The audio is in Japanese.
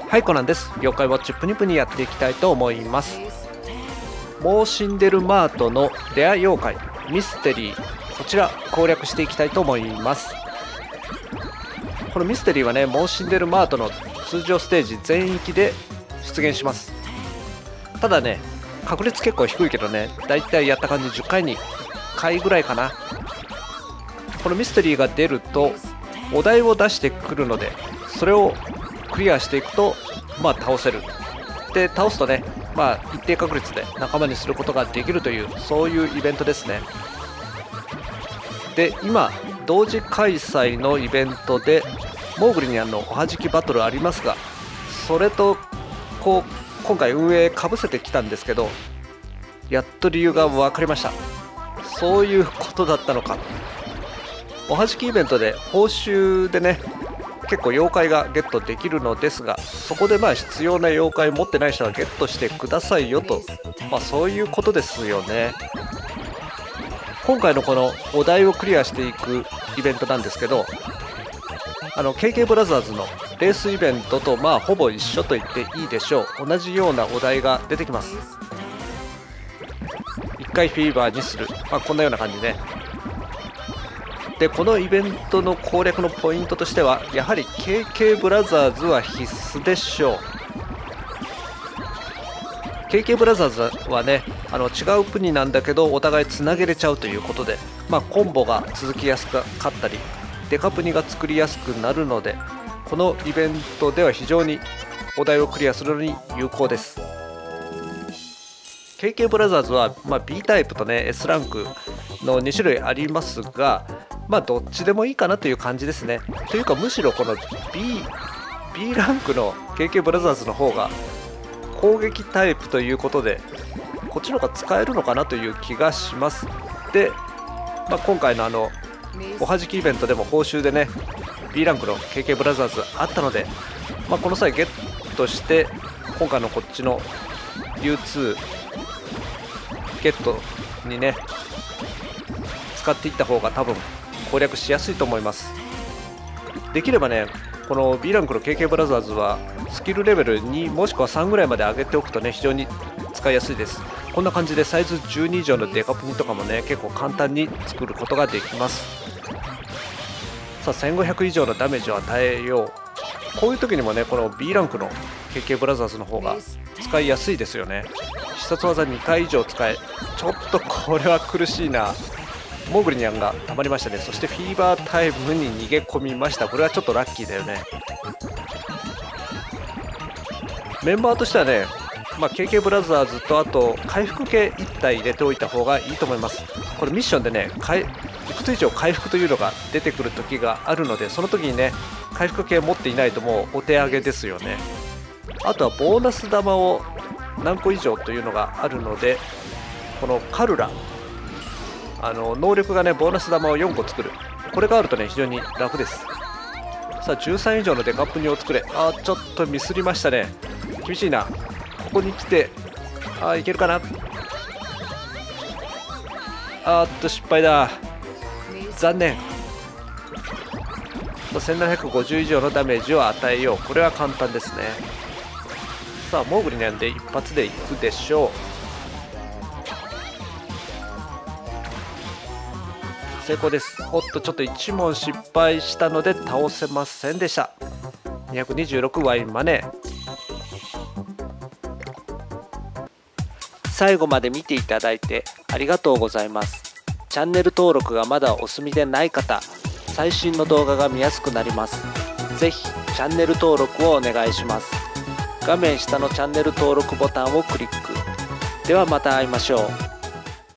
はい、コナンです。妖怪ウォッチプニプニやっていきたいと思います。モーシンデルマートのレア妖怪ミステリー、こちら攻略していきたいと思います。このミステリーはね、モーシンデルマートの通常ステージ全域で出現します。ただね、確率結構低いけどね、だいたいやった感じ10回に1回ぐらいかな。このミステリーが出るとお題を出してくるので、それをクリアしていくと倒せる。で倒すとね、一定確率で仲間にすることができるという、そういうイベントですね。で今同時開催のイベントでモーグリニャンのおはじきバトルありますが、それと今回運営かぶせてきたんですけど、やっと理由が分かりました。そういうことだったのか。おはじきイベントで報酬でね、結構妖怪がゲットできるのですが、そこで必要な妖怪持ってない人はゲットしてくださいよと、そういうことですよね。今回のこのお題をクリアしていくイベントなんですけど、KK ブラザーズのレースイベントとほぼ一緒と言っていいでしょう。同じようなお題が出てきます。1回フィーバーにする、こんなような感じね。でこのイベントの攻略のポイントとしては、やはり KK ブラザーズは必須でしょう。 KK ブラザーズはね、違う国なんだけどお互いつなげれちゃうということで、コンボが続きやすかったりデカプニが作りやすくなるので、このイベントでは非常にお題をクリアするのに有効です。 KK ブラザーズは、B タイプとね S ランクの2種類ありますが、どっちでもいいかなという感じですね。というかむしろこの B ランクの KK ブラザーズの方が攻撃タイプということで、こっちの方が使えるのかなという気がします。で、今回のおはじきイベントでも報酬でね B ランクの KK ブラザーズあったので、この際ゲットして今回のこっちの U2 ゲットにね使っていった方が多分攻略しやすいと思います。できればね、この B ランクの KK ブラザーズはスキルレベル2もしくは3ぐらいまで上げておくとね、非常に使いやすいです。こんな感じでサイズ12以上のデカプニとかもね、結構簡単に作ることができます。さあ1500以上のダメージを与えよう。こういう時にもね、この B ランクの KK ブラザーズの方が使いやすいですよね。必殺技2回以上使え、ちょっとこれは苦しいな。モーグリニャンがたまりましたね。そしてフィーバータイムに逃げ込みました。これはちょっとラッキーだよね。メンバーとしてはね、KK ブラザーズとあと回復系1体入れておいた方がいいと思います。これミッションでね、いくつ以上回復というのが出てくる時があるので、その時にね回復系持っていないともうお手上げですよね。あとはボーナス玉を何個以上というのがあるので、このカルラ能力がねボーナス玉を4個作る、これがあるとね非常に楽です。さあ13以上のデカプニを作れ。ちょっとミスりましたね。厳しいな。ここに来ていけるかな。失敗だ。残念。1750以上のダメージを与えよう。これは簡単ですね。さあモーグリなんで一発でいくでしょう。成功です。ちょっと1問失敗したので倒せませんでした。226ワインマネー。最後まで見ていただいてありがとうございます。チャンネル登録がまだお済みでない方、最新の動画が見やすくなります。ぜひチャンネル登録をお願いします。画面下のチャンネル登録ボタンをクリック。ではまた会いましょう。